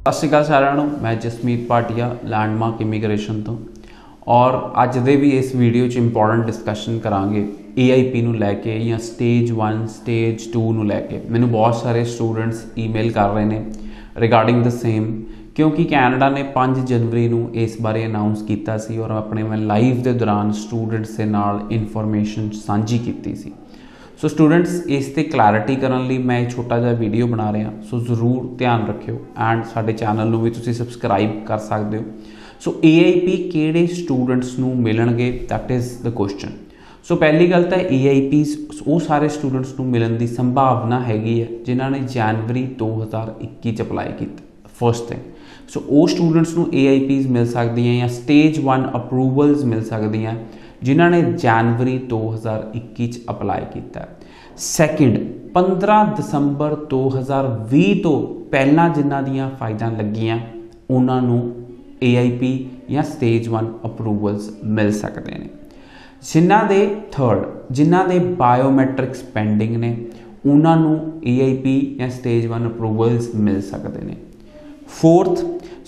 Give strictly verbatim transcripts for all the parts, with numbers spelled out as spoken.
सत श्री अकाल सारिਆਂ ਨੂੰ मैं जसमीत भाटिया लैंडमार्क इमीग्रेशन तो और अज दे भी इस वीडियो च इंपॉर्टेंट डिस्कशन करांगे ए आई पी नूं लैके या स्टेज वन स्टेज टू नूं लैके। मैनूं बहुत सारे स्टूडेंट्स ईमेल कर रहे हैं रिगार्डिंग द सेम, क्योंकि कैनेडा ने पाँच जनवरी नूं इस बारे अनाउंस किया सी और अपने मैं लाइव के दौरान स्टूडेंट्स के नाल इन्फॉर्मेशन सांझी की सी। सो स्टूडेंट्स इस ते क्लैरिटी करने लिए मैं एक छोटा जिहा वीडियो बना रहा, सो जरूर ध्यान रखियो एंड साडे चैनल नूं भी तुसीं सबसक्राइब कर सकते हो। सो ए आई पी किहड़े स्टूडेंट्स नूं मिलणगे, that is the question. So पहली गल तो ए आई पीज वो सारे स्टूडेंट्स नूं मिलण दी संभावना हैगी है जिन्हां ने जनवरी दो हज़ार इक्की च अप्लाई किया। फर्स्ट थिंग, सो वो स्टूडेंट्स नूं ए आई पीज मिल सकदियां या स्टेज वन अप्रूवल्स मिल सकदियां जिन्हां ने जनवरी दो हज़ार इक्की च अप्लाई किया। सैकेंड, पंद्रह दिसंबर दो हज़ार भी तो पहला जिन्हां दियां फाइलां लगियां उन्हां नूं ए आई पी या स्टेज वन अप्रूवल्स मिल सकते हैं। जिन्हां दे थर्ड जिन्हां दे बायोमैट्रिक्स पेंडिंग ने उन्हां नूं ए आई पी या स्टेज वन अप्रूवल्स मिल सकते हैं। फोर्थ,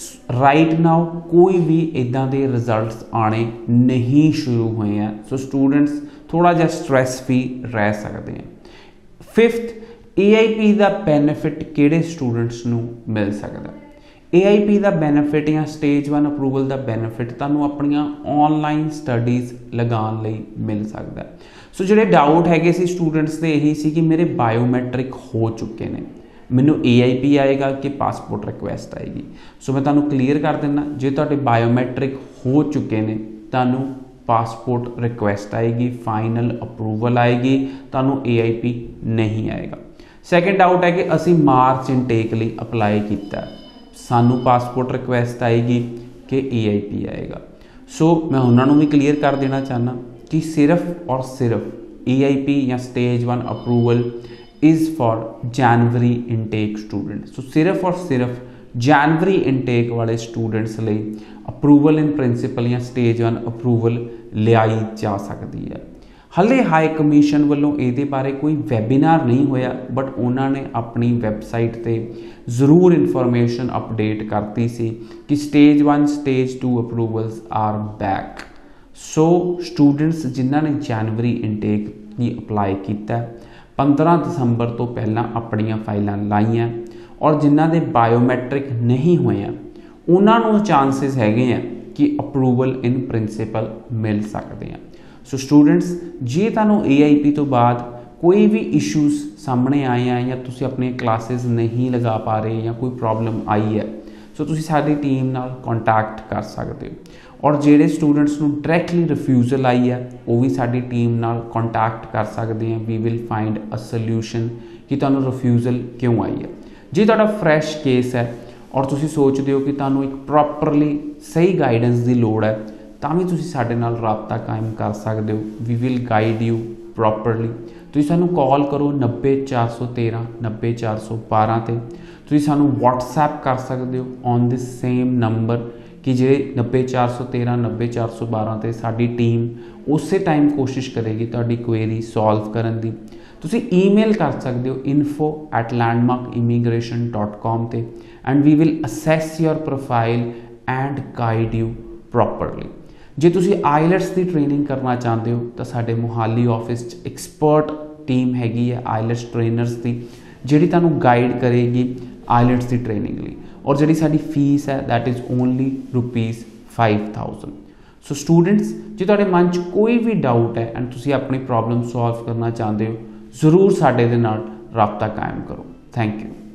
राइट नाउ कोई भी इदां दे रिजल्ट्स आने नहीं शुरू हुए हैं, सो स्टूडेंट्स थोड़ा जिहा स्ट्रैस फ्री रह सकते हैं। फिफ्थ, ए आई पी का बेनिफिट किहड़े स्टूडेंट्स नूं मिल सकता। ए आई पी का बेनिफिट या स्टेज वन अप्रूवल का बेनिफिट तुहानूं अपनियां ऑनलाइन स्टडीज़ लगाउण लई मिल सकता है। सो जिहड़े डाउट हैगे सी स्टूडेंट्स दे यही सी कि मेरे बायोमैट्रिक हो चुके हैं, मैनू ए आई पी आएगा कि पासपोर्ट रिक्वेस्ट आएगी। सो मैं तुहानूं क्लीयर कर देना, जे तुहाडे बायोमैट्रिक हो चुके हैं तुहानूं पासपोर्ट रिक्वेस्ट आएगी, फाइनल अप्रूवल आएगी, तुहानूं ए आई पी नहीं आएगा। सैकेंड डाउट है कि असी मार्च इनटेक लई अप्लाई किया, सानू पासपोर्ट रिक्वेस्ट आएगी कि ए आई पी आएगा। सो मैं उन्होंने भी क्लीयर कर देना चाहना कि सिर्फ और सिर्फ ए आई पी या stage one approval is for January intake student. So सिर्फ और सिर्फ जनवरी इनटेक वाले स्टूडेंट्स लिए अप्रूवल इन प्रिंसिपल या स्टेज वन अप्रूवल लियाई जा सकती है। हले हाई कमीशन वालों ये बारे कोई वैबीनार नहीं होया, बट उन्होंने अपनी वैबसाइट पर जरूर इन्फॉर्मेशन अपडेट करती सी कि stage one stage two approvals are back. So students जिन्होंने जनवरी इनटेक की अप्लाई किया पंद्रह दिसंबर तो पहला अपनियां फाइलां लाइयां और जिन्हों के बायोमैट्रिक नहीं हुए उन्होंने चांसेस हैगे हैं कि अप्रूवल इन प्रिंसिपल मिल सकते हैं। सो स्टूडेंट्स जे तुहानूं ए आई पी तो बाद कोई भी इशूज़ सामने आए हैं या तुसीं अपनी क्लासेस नहीं लगा पा रहे या कोई प्रॉब्लम आई है, सो तुसीं साडी टीम नाल कॉन्टैक्ट कर सकते हो। और जिहड़े स्टूडेंट्स नूं डायरैक्टली रिफ्यूजल आई है वो भी साडी टीम नाल कॉन्टैक्ट कर सकते हैं। We will find a solution कि तुहानूं रिफ्यूजल क्यों आई है। जे तुहाडा फ्रैश केस है और तुसीं सोचदे हो कि तुहानूं एक प्रॉपरली सही गाइडेंस की लोड़ है तां भी तुसीं साडे नाल राबता कायम कर सकते हो। We will guide you properly. तुसीं सानूं कॉल करो नब्बे चार सौ तेरह नब्बे चार सौ बारह ते। तुसीं सानूं व्हाट्सएप कर सकते हो ऑन दिस सेम नंबर कि जे नब्बे चार सौ तेरह नब्बे चार सौ बारह ते साडी टीम उस टाइम कोशिश करेगी तुहाडी क्वेरी सॉल्व करन दी। तुसीं ईमेल कर सकते हो info at landmark immigration dot com ते and we will assess your profile and guide you properly. जे तुसीं आईलैट्स की ट्रेनिंग करना चाहते हो तो साडे मोहाली ऑफिस च एक्सपर्ट टीम हैगी है आईलैट्स ट्रेनर्स की जिहड़ी तुहानूं गाइड करेगी आईलैट्स की ट्रेनिंग लई। और जिहड़ी साडी फीस है that is only rupees five thousand. So students जे तुहाडे मन च कोई भी डाउट है एंड तुसीं अपनी प्रॉब्लम सॉल्व करना चाहते हो जरूर साडे दे नाल राबता कायम करो। Thank you.